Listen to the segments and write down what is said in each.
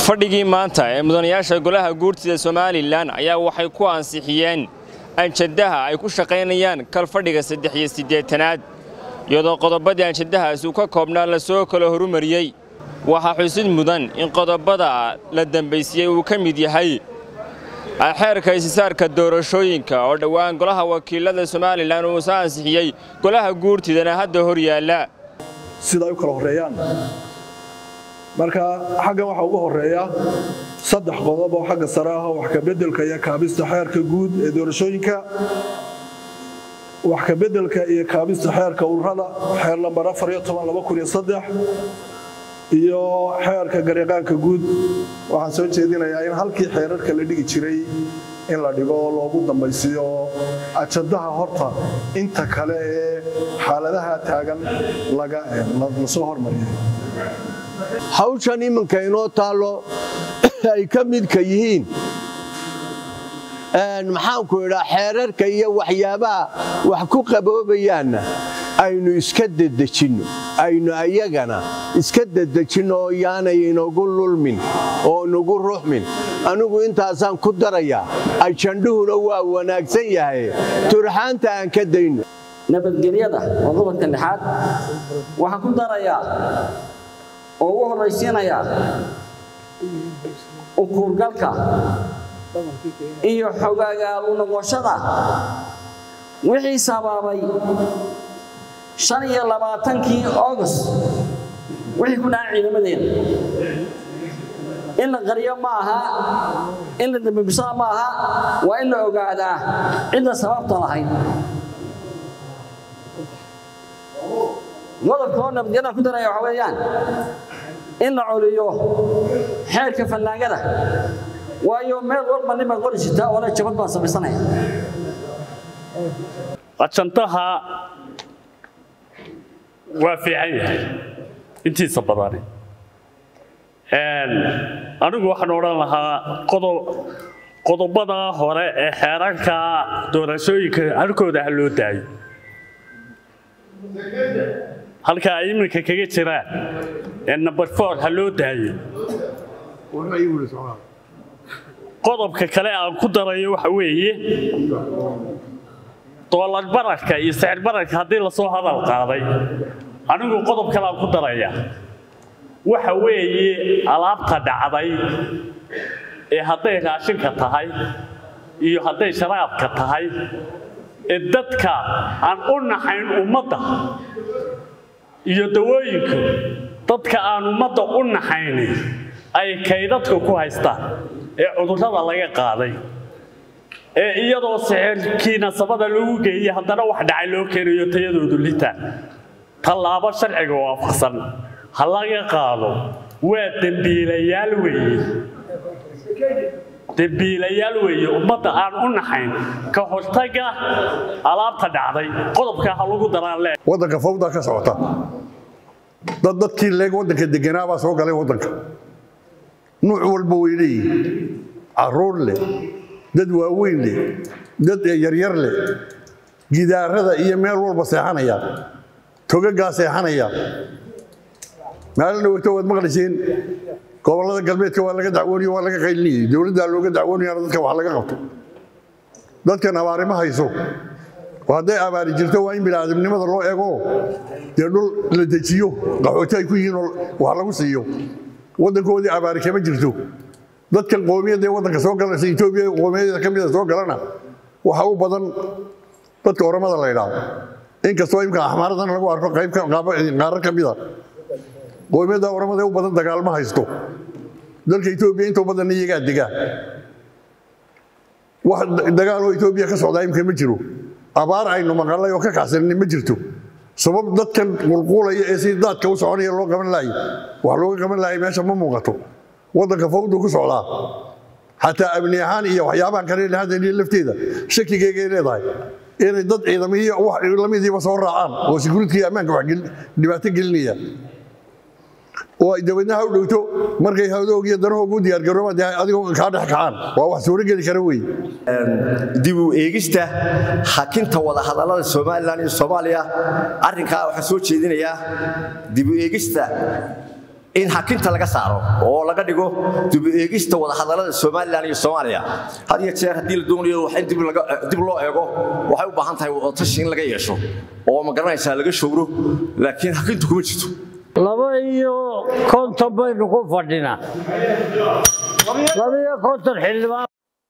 fadhigii maanta ee mudanayaasha golaha guurtida Soomaaliland ayaa waxay ku ansixiyeen anjadaha ay ku shaqeynayaan kal fadhiga 38aad iyadoo qodobada anjadahaas uu ka koobnaa la soo kala horumariyay waxa xusid mudan in qodobada la dambeysiyay uu ka mid yahay xeerka isaarka doorashooyinka oo dhawaan golaha wakiilada Soomaaliland uu ansixiyay golaha guurtidana hadda hor yaala sida ay kala horeeyaan marka xagga waxa ugu horeeya saddex qodob oo xagga sare ah wax ka bedelka iyo kaabista xeerka guud ee doorashooyinka wax ka bedelka iyo kaabista xeerka ururada xeer lambar 14/2003 iyo xeerka gariiqaanka guud waxaan soo jeedinayaa in halkii xeerarka la dhigi jiray in la dhigo loogu dambaysiyo ajadaha horta inta kale ee xaaladaha taagan laga soo hormariyay hawshan imanka inoo taalo ay ka mid ka yihiin maxaan ku idhaa xeerarka iyo waxyaabaha wax ku qaboobayaanna aynu iska dedejinno aynu ayagana iska dedejinno oo yaanay inagu lulmin oo nagu ruuxmin anigu intaasaan ku darayaa ajandhuhuna waa wanaagsan yahay turxaanta aan ka dayno nabadgelyada waa qodobka lixaad waxaan ku darayaa oo ugu horeysiinaya ukurgalka iyo xogaaga noqoshada wixii sababay 25 August wixii ku dhacay ciidamadeena in la qariyo ma aha in la dambiisa ma aha waa in la ogaadaa cid sababta lahayd qodobka nabadgelyada ku daraya waxa weeyaan in la coliyo xeerka fallaagada waayo meel walba nima qorisita oo la jabad baan samaysanaya ajantaha waa fiican yahay intiisa badan anigu waxaan oran lahaa qodobada hore ee xeerarka doorashooyinka halkooda loo daayo halka ay iminka kaga jiraan number 4 ha loo daayo qodobka kale aan ku darayo waxa weeye doolar bararka iyo sicir bararka hadii la soo hadal qaaday anigu qodob kale aan ku daraya waxa weeye alaabta dhacday ee haday raashinka tahay iyo haday sharaabka tahay ee dadka aan u naxayn ummadda iyo dawooyinka dadka aan ummadda u naxayn ay kaydadka ku haystaan ee cudurrada laga qaaday ee iyadoo sicirkiina sabada lagu geeyay haddana wax dhacay loo keenayo tayadoodu liitaan tallaabo sharciga waafaqsan ha laga qaado waa dambiilayaal weeye ummadda aan u naxayn ka hortaga alaabta dhacday qodobka ha lagu daraan leh wadanka fawda ka socota dadkii leeg wadanka deganaa baa soo galay wadanka nuuc walba way leeyihiin caruur leh dad waaweyn leh dad yaryar leh gidaarada iyo meel walba seexanaya togaga seexanaya maalin waqti wad maqlisiin gobolada galbeedka waa laga dacwooniyay waa laga qayliyay dawladda looga dacwooniyay dadka wax laga qabto dadka abaarima hayso waday abaari jirto waa in bini'aadamnimada loo eego dhul la dejiyo qaxooti ay ku yihiin wax lagu siiyo wadankoodii abaari kama jirto dadkan qoomiyada wadanka soo galaysa Itoobiya qoomiyada kamida soo galana waxa u badan dadka Oromada la yiraahdo inkastoo imka ahmaaradan lagu arko qayb qaar kamida qoomiyada Oromada u badan dagaalma haysto dalka Itoobiya inta badan iyaga diga wax dagaal oo Itoobiya ka socda imka ma jiro abaar aynu maqalay oo ka kacsan ma jirto sabab dadkan qulqulaya ee si dadka u soconaya loo qaban lahayn wax loo qaban lahayn meesha ma muuqato wadanka fawdu ku socdaa hatta abni ahaan iyo waxyaabahan kale ee hadda lafteeda shakigeega leedahay in dad ciidamada wax lamidii soo raacaan oo security amaanka wax dhibaato gelinaya oo ay dawladna u dhowto markay hawdoog iyo daroogu diyaar garoobada adigoo ka dhex kacaan waa wax soo gali kara weey dib u eegista hakinta wada hadallada Soomaaliland iyo Soomaaliya arrinka waxa soo jeedinaya dib u eegista in hakinta laga saaro oo laga dhigo dib eegista wada hadallada Soomaaliland iyo Soomaaliya had iyo jeer hadii la doonayo wax dib loo eego waxay u baahan tahay tashi in laga yeesho oo ma garanaysaa laga showro laakiin hakintu kuma jirto laba iyo konton baynu ku fadhinaa laba iyo konton xildhibaan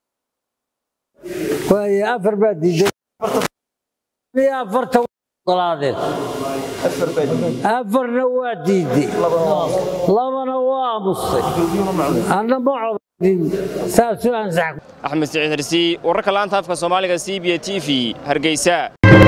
way afar baad diiday afarta qolaadeen afarna waa diiday labana waa mustay anna ma codin saasuu ansax Axmed Saciid Harsi wararka laanta afka Soomaaliga CBA TV Hargeysa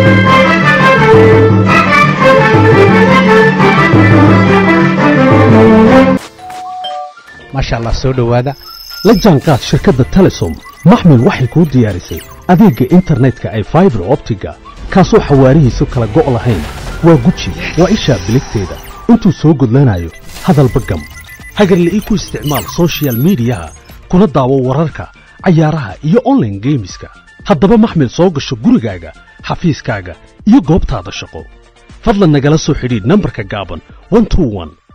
ما شاء الله سو دhowaada la jaanqaad shirkadda Telesom maxmil waxay ku diyaarisay adeega internetka ay fiber optiga kaasoo xawaarihiisu kala go' lahayn waa guji waa isha biligteeda intuu soo gudlanayo hadalba gam hagarle ku isticmaal social media kuna daawo wararka ciyaaraha iyo online gameska haddaba maxmil soo gasho gurigaaga xafiiskaaga iyo goobtaada shaqo fadlan nagala soo xidhiidh nambarka gaaban 121